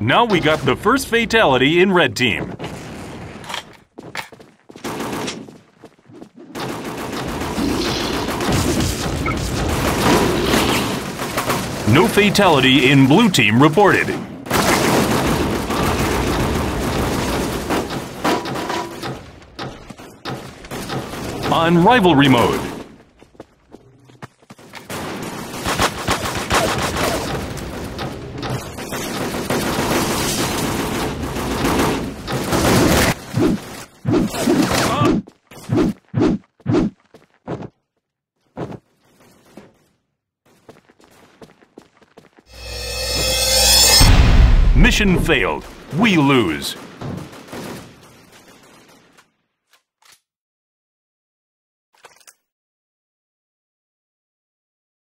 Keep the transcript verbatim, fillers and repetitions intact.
Now we got the first fatality in red team. No fatality in blue team reported. On rivalry mode. Mission failed. We lose.